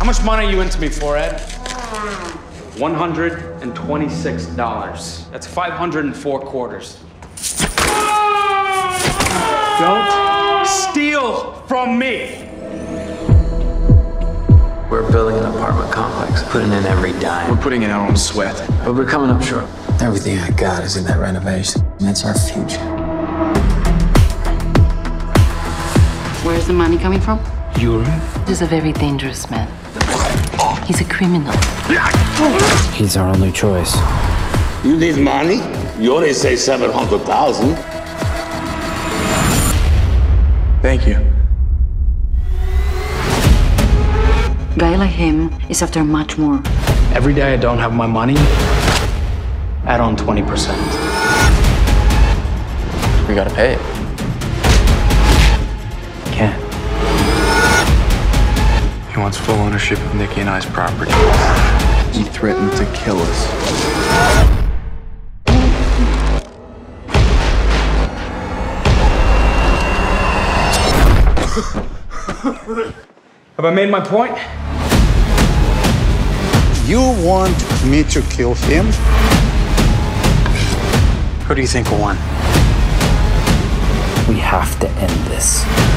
much money are you into me for, Ed? $126. That's 504 quarters. Don't steal from me! We're building an apartment complex, putting in every dime. We're putting in our own sweat. But we're coming up short. Everything I got is in that renovation. That's our future. Where's the money coming from? Europe? He's a very dangerous man. He's a criminal. He's our only choice. You need money? You only say 700,000. Thank you. A guy like him is after much more. Every day I don't have my money, add on 20%. We gotta pay it. Can't. He wants full ownership of Nikki and I's property. He threatened to kill us. Have I made my point? You want me to kill him? Who do you think will win? We have to end this.